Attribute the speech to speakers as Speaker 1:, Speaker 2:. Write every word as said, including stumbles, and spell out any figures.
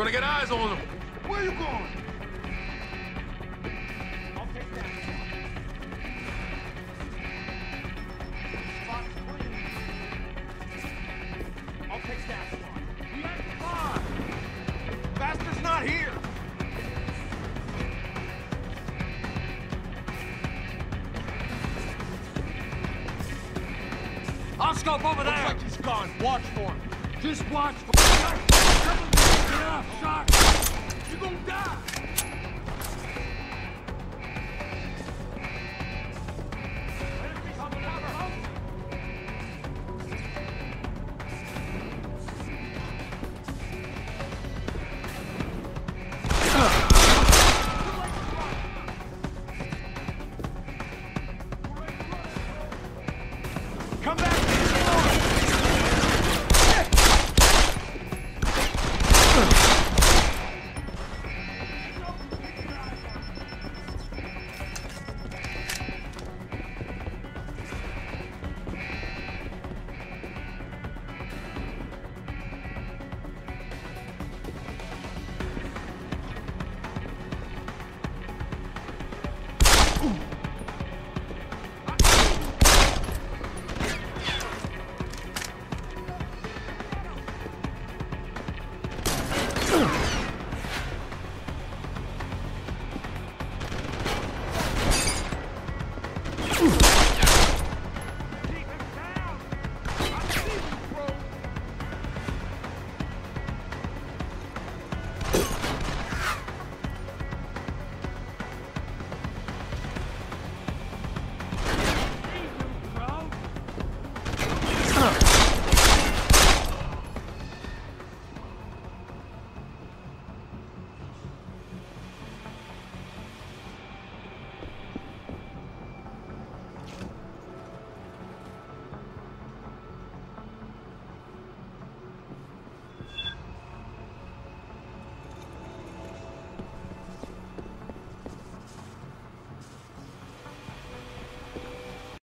Speaker 1: gonna get eyes on them.
Speaker 2: Where are you going?
Speaker 3: I'll take that. Spot's clean. I'll take that spot.
Speaker 2: We ain't far. Bastard's not here.
Speaker 3: I'll scope over there.
Speaker 2: Looks like he's gone. Watch for him.
Speaker 3: Just watch for
Speaker 2: Get up, shot. You gonna die. Come back!
Speaker 1: Ooh.